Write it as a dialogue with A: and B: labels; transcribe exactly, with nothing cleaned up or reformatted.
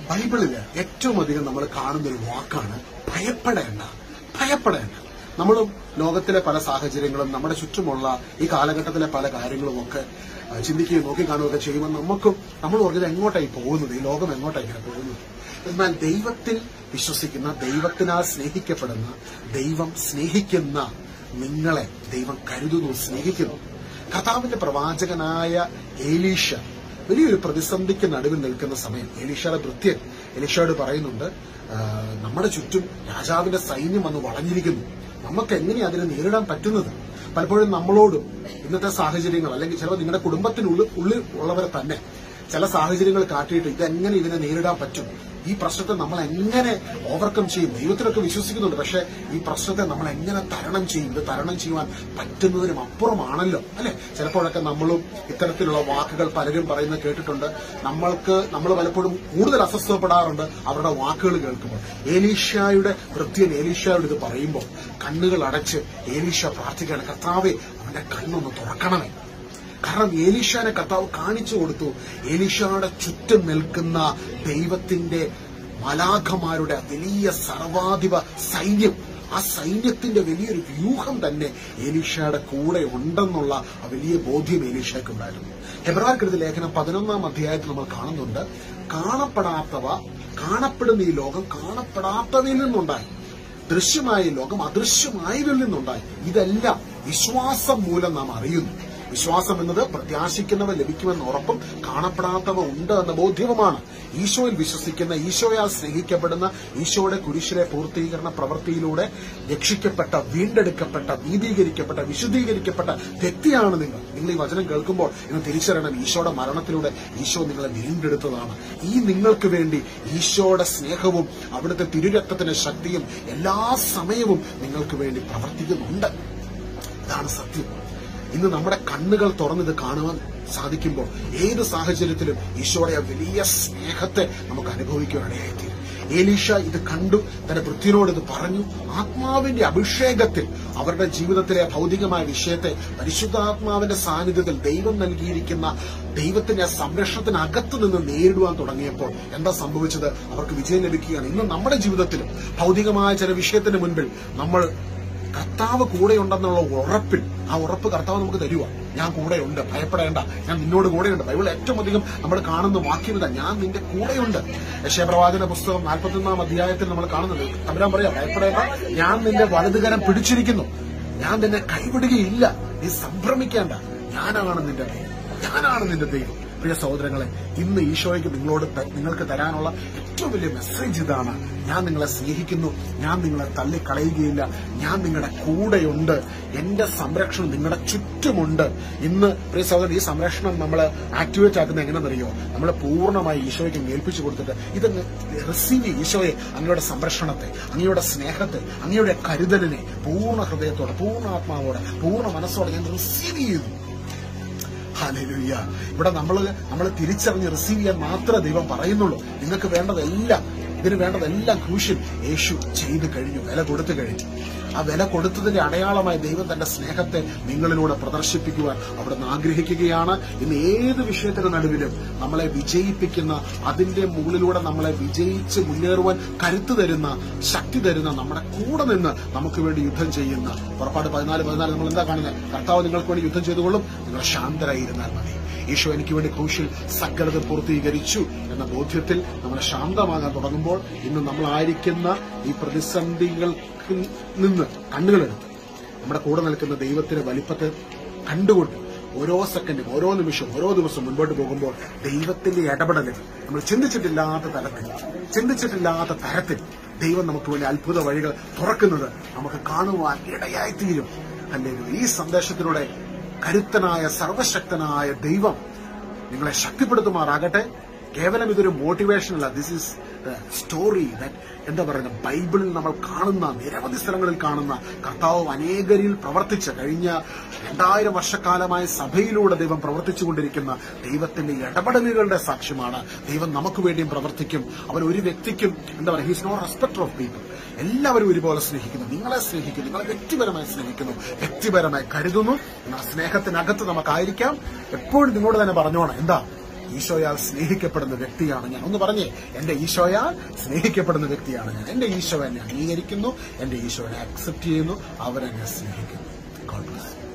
A: ബൈബിളില് ഏറ്റവും അധികം നമ്മൾ കാണുന്ന ഒരു വാക്കാണ് ഭയപ്പെടേണ്ട. ഭയപ്പെടേണ്ട. നമ്മളും ലോകത്തിലെ പല സാഹചര്യങ്ങളും നമ്മുടെ ചുറ്റുമുള്ള ഈ കാലഘട്ടത്തിലെ പല കാര്യങ്ങളും ഒക്കെ ചിന്തിക്കുകയും നോക്കിക്കാണുകയൊക്കെ ചെയ്യുമ്പോൾ നമുക്കും നമ്മൾ പറഞ്ഞത് എങ്ങോട്ടായി പോകുന്നത്, ഈ ലോകം എങ്ങോട്ടായി ഇങ്ങനെ പോകുന്നത്. എന്നാൽ ദൈവത്തിൽ വിശ്വസിക്കുന്ന, ദൈവത്തിനാൽ സ്നേഹിക്കപ്പെടുന്ന, ദൈവം സ്നേഹിക്കുന്ന നിങ്ങളെ ദൈവം കരുതുന്നു, സ്നേഹിക്കുന്നു. കർത്താവിന്റെ പ്രവാചകനായ എലീഷ വലിയൊരു പ്രതിസന്ധിക്ക് നടുവിൽ നിൽക്കുന്ന സമയം എലീഷയുടെ ഭൃത്യൻ എലീഷയോട് പറയുന്നുണ്ട്, നമ്മുടെ ചുറ്റും രാജാവിന്റെ സൈന്യം വന്ന് വളഞ്ഞിരിക്കുന്നു, നമുക്ക് എങ്ങനെയാ അതിനെ നേരിടാൻ പറ്റുന്നത്? പലപ്പോഴും നമ്മളോടും ഇന്നത്തെ സാഹചര്യങ്ങൾ, അല്ലെങ്കിൽ ചിലപ്പോൾ നിങ്ങളുടെ കുടുംബത്തിനുള്ളിൽ ഉള്ളിൽ ഉള്ളവരെ തന്നെ ചില സാഹചര്യങ്ങൾ കാട്ടിയിട്ട് ഇതെങ്ങനെ ഇതിനെ നേരിടാൻ പറ്റും, ഈ പ്രശ്നത്തെ നമ്മൾ എങ്ങനെ ഓവർകം ചെയ്യും? ദൈവത്തിലൊക്കെ വിശ്വസിക്കുന്നുണ്ട്, പക്ഷെ ഈ പ്രശ്നത്തെ നമ്മൾ എങ്ങനെ തരണം ചെയ്യും? ഇത് തരണം ചെയ്യുവാൻ പറ്റുന്നതിനും അപ്പുറമാണല്ലോ, അല്ലെ? ചിലപ്പോഴൊക്കെ നമ്മളും ഇത്തരത്തിലുള്ള വാക്കുകൾ പലരും പറയുന്നത് കേട്ടിട്ടുണ്ട്. നമ്മൾക്ക് നമ്മൾ പലപ്പോഴും കൂടുതൽ അസ്വസ്ഥപ്പെടാറുണ്ട് അവരുടെ വാക്കുകൾ കേൾക്കുമ്പോൾ. എലീഷയുടെ ഭൃത്യൻ എലീഷയോട് ഇത് പറയുമ്പോൾ കണ്ണുകൾ അടച്ച് എലീഷ പ്രാർത്ഥിക്കുകയാണ്, കർത്താവേ അവന്റെ കണ്ണൊന്ന് തുറക്കണമേ. കാരണം എലീഷാനെ കർത്താവ് കാണിച്ചു കൊടുത്തു. എലീഷയുടെ ചുറ്റും നിൽക്കുന്ന ദൈവത്തിന്റെ മലാഖമാരുടെ വലിയ സർവാധിപ സൈന്യം, ആ സൈന്യത്തിന്റെ വലിയൊരു വ്യൂഹം തന്നെ എലീഷയുടെ കൂടെ ഉണ്ടെന്നുള്ള ആ വലിയ ബോധ്യം എലീഷയ്ക്ക് ഉണ്ടായിരുന്നു. ഹെബ്രായർക്കെഴുതിയ ലേഖനം പതിനൊന്നാം അധ്യായത്തിൽ നമ്മൾ കാണുന്നുണ്ട്, കാണപ്പെടാത്തവ കാണപ്പെടുന്ന ഈ ലോകം കാണപ്പെടാത്തവയിൽ നിന്നുണ്ടായി, ദൃശ്യമായ ലോകം അദൃശ്യമായതിൽ നിന്നുണ്ടായി. ഇതെല്ലാം വിശ്വാസം മൂലം നാം അറിയുന്നു. വിശ്വാസം എന്നത് പ്രത്യാശിക്കുന്നവ ലഭിക്കുമെന്ന ഉറപ്പും കാണപ്പെടാത്തവ ഉണ്ട് എന്ന ബോധ്യവുമാണ്. ഈശോയിൽ വിശ്വസിക്കുന്ന, ഈശോയാൽ സ്നേഹിക്കപ്പെടുന്ന, ഈശോയുടെ കുരിശിലെ പൂർത്തീകരണ പ്രവൃത്തിയിലൂടെ രക്ഷിക്കപ്പെട്ട, വീണ്ടെടുക്കപ്പെട്ട, നീതീകരിക്കപ്പെട്ട, വിശുദ്ധീകരിക്കപ്പെട്ട വ്യക്തിയാണ് നിങ്ങൾ. നിങ്ങൾ ഈ വചനം കേൾക്കുമ്പോൾ നിങ്ങൾ തിരിച്ചറിയണം, ഈശോയുടെ മരണത്തിലൂടെ ഈശോ നിങ്ങളെ വീണ്ടെടുത്തതാണ്. ഈ നിങ്ങൾക്ക് വേണ്ടി ഈശോയുടെ സ്നേഹവും അവിടുത്തെ തിരുരക്തത്തിന്റെ ശക്തിയും എല്ലാ സമയവും നിങ്ങൾക്ക് വേണ്ടി പ്രവർത്തിക്കുന്നുണ്ട്. ഇതാണ് സത്യം. ഇന്ന് നമ്മുടെ കണ്ണുകൾ തുറന്നിത് കാണുവാൻ സാധിക്കുമ്പോൾ ഏത് സാഹചര്യത്തിലും ഈശോയുടെ വലിയ സ്നേഹത്തെ നമുക്ക് അനുഭവിക്കാനിടയായിത്തീരും. എലീഷ ഇത് കണ്ടു, തന്റെ ഭൃത്യനോട് ഇത് പറഞ്ഞു. ആത്മാവിന്റെ അഭിഷേകത്തിൽ അവരുടെ ജീവിതത്തിലെ ഭൗതികമായ വിഷയത്തെ പരിശുദ്ധാത്മാവിന്റെ സാന്നിധ്യത്തിൽ ദൈവം നൽകിയിരിക്കുന്ന ദൈവത്തിന്റെ സംരക്ഷണത്തിനകത്തു നിന്ന് നേരിടുവാൻ തുടങ്ങിയപ്പോൾ എന്താ സംഭവിച്ചത്? അവർക്ക് വിജയം ലഭിക്കുകയാണ്. ഇന്ന് നമ്മുടെ ജീവിതത്തിലും ഭൗതികമായ ചില വിഷയത്തിന് മുൻപിൽ നമ്മൾ കർത്താവ് കൂടെയുണ്ടെന്നുള്ള ഉറപ്പിൽ, ആ ഉറപ്പ് കർത്താവ് നമുക്ക് തരുക. ഞാൻ കൂടെയുണ്ട്, ഭയപ്പെടേണ്ട, ഞാൻ നിന്നോട് കൂടെയുണ്ട്. ബൈബിൾ ഏറ്റവും അധികം നമ്മൾ കാണുന്ന വാക്യം ഇതാ, ഞാൻ നിന്റെ കൂടെയുണ്ട്. യശയ്യാ പ്രവാചകന്റെ പുസ്തകം നാൽപ്പത്തിയൊന്നാം അധ്യായത്തിൽ നമ്മൾ കാണുന്നത്, തമ്പുരാൻ പറയാ, ഭയപ്പെടേണ്ട, ഞാൻ നിന്റെ വലതുകരം പിടിച്ചിരിക്കുന്നു, ഞാൻ നിന്നെ കൈവിടുകയില്ല, നീ സംഭ്രമിക്കേണ്ട, ഞാനാണ് നിന്റെ ദൈവം, ഞാനാണ് നിന്റെ ദൈവം. പ്രിയ സഹോദരങ്ങളെ, ഇന്ന് ഈശോയ്ക്ക് നിങ്ങളോട് നിങ്ങൾക്ക് തരാനുള്ള ഏറ്റവും വലിയ മെസ്സേജ് ഇതാണ്, ഞാൻ നിങ്ങളെ സ്നേഹിക്കുന്നു, ഞാൻ നിങ്ങളെ തള്ളിക്കളയുകയില്ല, ഞാൻ നിങ്ങളുടെ കൂടെയുണ്ട്, എന്റെ സംരക്ഷണം നിങ്ങളുടെ ചുറ്റുമുണ്ട്. ഇന്ന് പ്രിയ സഹോദരൻ, ഈ സംരക്ഷണം നമ്മൾ ആക്ടിവേറ്റ് ആക്കുന്ന എങ്ങനെയെന്നറിയോ? നമ്മൾ പൂർണ്ണമായി ഈശോയ്ക്ക് ഏൽപ്പിച്ചു കൊടുത്തിട്ട് ഇത് റിസീവ് ചെയ്യും. ഈശോയെ, അങ്ങയുടെ സംരക്ഷണത്തെ, അങ്ങയുടെ സ്നേഹത്തെ, അങ്ങയുടെ കരുതലിനെ പൂർണ്ണ ഹൃദയത്തോടെ, പൂർണ്ണ ആത്മാവോടെ, പൂർണ്ണ മനസ്സോടെ ഞാൻ റിസീവ് ചെയ്യുന്നു. ഹല്ലേലൂയ. ഇവിടെ നമ്മൾ നമ്മൾ തിരിച്ചറിഞ്ഞ് റിസീവ് ചെയ്യാൻ മാത്രമേ ദൈവം പറയുന്നുള്ളൂ. നിങ്ങൾക്ക് വേണ്ടതെല്ലാം, ഇതിന് വേണ്ടതെല്ലാം ക്രൂശിൽ യേശു ചെയ്തു കഴിഞ്ഞു, വില കൊടുത്തു കഴിഞ്ഞു. ആ വില കൊടുത്തതിന്റെ അടയാളമായി ദൈവം തന്റെ സ്നേഹത്തെ നിങ്ങളിലൂടെ പ്രദർശിപ്പിക്കുവാൻ അവിടുന്ന് ആഗ്രഹിക്കുകയാണ്. ഇന്ന് ഏത് വിഷയത്തിന്റെ നടുവിലും നമ്മളെ വിജയിപ്പിക്കുന്ന, അതിന്റെ മുകളിലൂടെ നമ്മളെ വിജയിച്ച് മുന്നേറുവാൻ കരുത്ത് തരുന്ന, ശക്തി തരുന്ന, നമ്മുടെ കൂടെ നിന്ന് നമുക്ക് വേണ്ടി യുദ്ധം ചെയ്യുന്ന, പുറപ്പാട് പതിനാല് പതിനാല് നമ്മൾ എന്താ കാണുന്നത്? കർത്താവ് നിങ്ങൾക്ക് വേണ്ടി യുദ്ധം ചെയ്തുകൊള്ളും, നിങ്ങൾ ശാന്തരായിരുന്നാൽ മതി. ഈശോ എനിക്ക് വേണ്ടി ക്രൂശിൽ സകലത പൂർത്തീകരിച്ചു എന്ന ബോധ്യത്തിൽ നമ്മൾ ശാന്തമാകാൻ തുടങ്ങുമ്പോൾ ഇന്ന് നമ്മളായിരിക്കുന്ന ഈ പ്രതിസന്ധികൾക്ക് നിന്ന് കണ്ണുകളെടുത്ത് നമ്മുടെ കൂടെ നിൽക്കുന്ന ദൈവത്തിന്റെ വലിപ്പത്തെ കണ്ടുകൊണ്ട് ഓരോ സെക്കൻഡും, ഓരോ നിമിഷവും, ഓരോ ദിവസവും മുൻപോട്ട് പോകുമ്പോൾ ദൈവത്തിന്റെ ഇടപെടലുകൾ നമ്മൾ ചിന്തിച്ചിട്ടില്ലാത്ത തലത്തിൽ ചിന്തിച്ചിട്ടില്ലാത്ത തരത്തിൽ ദൈവം നമുക്ക് വേണ്ടി അത്ഭുത വഴികൾ തുറക്കുന്നത് നമുക്ക് കാണുവാൻ ഇടയായിത്തീരും. അല്ലെങ്കിൽ ഈ സന്ദേശത്തിലൂടെ കരുത്തനായ സർവശക്തനായ ദൈവം നിങ്ങളെ ശക്തിപ്പെടുത്തുമാറാകട്ടെ. കേവലം ഇതൊരു മോട്ടിവേഷനല്ല, ദിസ് ഈസ് സ്റ്റോറി ദാറ്റ് എന്താ പറയുക, ബൈബിളിൽ നമ്മൾ കാണുന്ന, നിരവധി സ്ഥലങ്ങളിൽ കാണുന്ന, കർത്താവ് അനേകരിൽ പ്രവർത്തിച്ച, കഴിഞ്ഞ രണ്ടായിരം വർഷക്കാലമായി സഭയിലൂടെ ദൈവം പ്രവർത്തിച്ചുകൊണ്ടിരിക്കുന്ന ദൈവത്തിന്റെ ഇടപെടലുകളുടെ സാക്ഷ്യമാണ്. ദൈവം നമുക്ക് വേണ്ടിയും പ്രവർത്തിക്കും. അവൻ ഒരു വ്യക്തിക്കും എന്താ പറയുക, he's not respecter of people. എല്ലാവരും ഒരുപോലെ സ്നേഹിക്കുന്നു, നിങ്ങളെ സ്നേഹിക്കുന്നു, നിങ്ങളെ വ്യക്തിപരമായി സ്നേഹിക്കുന്നു, വ്യക്തിപരമായി കരുതുന്നു. നിങ്ങളുടെ സ്നേഹത്തിനകത്ത് നമുക്കായിരിക്കാം. എപ്പോഴും നിങ്ങളോട് തന്നെ പറഞ്ഞോണം, എന്താ ഈശോയാൽ സ്നേഹിക്കപ്പെടുന്ന വ്യക്തിയാണ് ഞാൻ. ഒന്ന് പറഞ്ഞേ, എന്റെ ഈശോയാൽ സ്നേഹിക്കപ്പെടുന്ന വ്യക്തിയാണ് ഞാൻ. എന്റെ ഈശോ എന്നെ അംഗീകരിക്കുന്നു, എന്റെ ഈശോ എന്നെ അക്സെപ്റ്റ് ചെയ്യുന്നു, അവരെന്നെ സ്നേഹിക്കുന്നു. God bless.